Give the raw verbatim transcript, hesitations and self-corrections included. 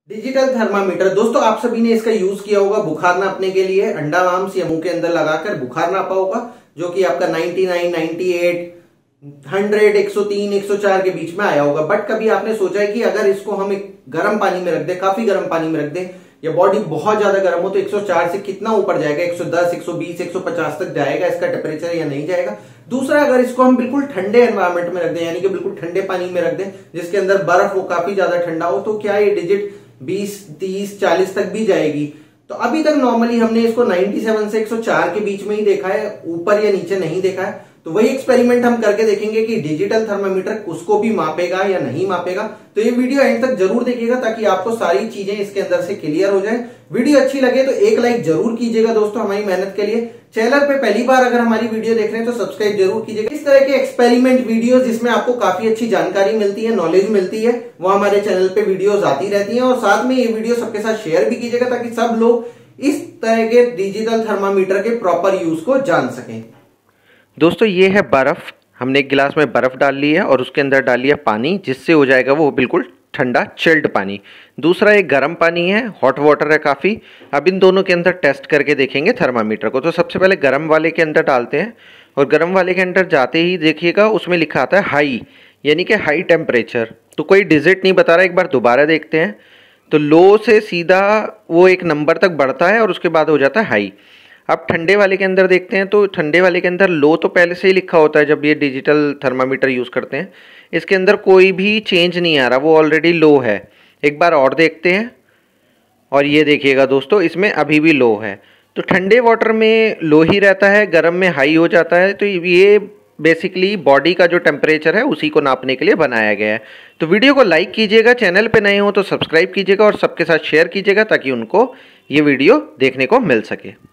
Digital thermometer दोस्तों आप सभी ने इसका यूज किया होगा बुखार नापने के लिए। अंडा मांस या मुंह के अंदर लगाकर बुखार नापा होगा, जो कि आपका निन्यानवे, अट्ठानवे, सौ, एक सौ तीन, एक सौ चार के बीच में आया होगा। बट कभी आपने सोचा है कि अगर इसको हम एक गर्म पानी में रख दें, काफी गर्म पानी में रख दें, या बॉडी बहुत ज्यादा गर्म हो, तो एक सौ चार से कितना ऊपर जाएगा? एक सौ दस, एक सौ बीस, एक सौ पचास तक जाएगा इसका टेम्परेचर या नहीं जाएगा? दूसरा, अगर इसको हम बिल्कुल ठंडे एनवायरमेंट में रख दें, यानी कि बिल्कुल ठंडे पानी में रख दें जिसके अंदर बर्फ हो, काफी ज्यादा ठंडा हो, तो क्या ये डिजिट बीस, तीस, चालीस तक भी जाएगी? तो अभी तक नॉर्मली हमने इसको सत्तानवे से एक सौ चार के बीच में ही देखा है, ऊपर या नीचे नहीं देखा है। तो वही एक्सपेरिमेंट हम करके देखेंगे कि डिजिटल थर्मामीटर उसको भी मापेगा या नहीं मापेगा। तो ये वीडियो एंड तक जरूर देखिएगा ताकि आपको सारी चीजें इसके अंदर से क्लियर हो जाए। वीडियो अच्छी लगे तो एक लाइक जरूर कीजिएगा दोस्तों हमारी मेहनत के लिए। चैनल पे पहली बार अगर हमारी वीडियो देख रहे हैं तो सब्सक्राइब जरूर कीजिएगा। इस तरह के एक्सपेरिमेंट वीडियोस जिसमें आपको काफी अच्छी जानकारी मिलती है, नॉलेज मिलती है, वो हमारे चैनल पे वीडियोस आती रहती हैं। और साथ में ये वीडियो सबके साथ शेयर भी कीजिएगा ताकि सब लोग इस तरह के डिजिटल थर्मामीटर के प्रॉपर यूज को जान सकें। दोस्तों ये है बर्फ़। हमने एक गिलास में बर्फ़ डाल ली है और उसके अंदर डाल लिया पानी, जिससे हो जाएगा वो बिल्कुल ठंडा चिल्ड पानी। दूसरा एक गर्म पानी है, हॉट वाटर है काफ़ी। अब इन दोनों के अंदर टेस्ट करके देखेंगे थर्मामीटर को। तो सबसे पहले गर्म वाले के अंदर डालते हैं और गर्म वाले के अंदर जाते ही देखिएगा उसमें लिखा आता है हाई, यानी कि हाई टेम्परेचर। तो कोई डिजिट नहीं बता रहा, एक बार दोबारा देखते हैं। तो लो से सीधा वो एक नंबर तक बढ़ता है और उसके बाद हो जाता है हाई। अब ठंडे वाले के अंदर देखते हैं, तो ठंडे वाले के अंदर लो तो पहले से ही लिखा होता है जब ये डिजिटल थर्मामीटर यूज़ करते हैं। इसके अंदर कोई भी चेंज नहीं आ रहा, वो ऑलरेडी लो है। एक बार और देखते हैं और ये देखिएगा दोस्तों इसमें अभी भी लो है। तो ठंडे वाटर में लो ही रहता है, गर्म में हाई हो जाता है। तो ये बेसिकली बॉडी का जो टेम्परेचर है उसी को नापने के लिए बनाया गया है। तो वीडियो को लाइक कीजिएगा, चैनल पे नए हो तो सब्सक्राइब कीजिएगा और सबके साथ शेयर कीजिएगा ताकि उनको ये वीडियो देखने को मिल सके।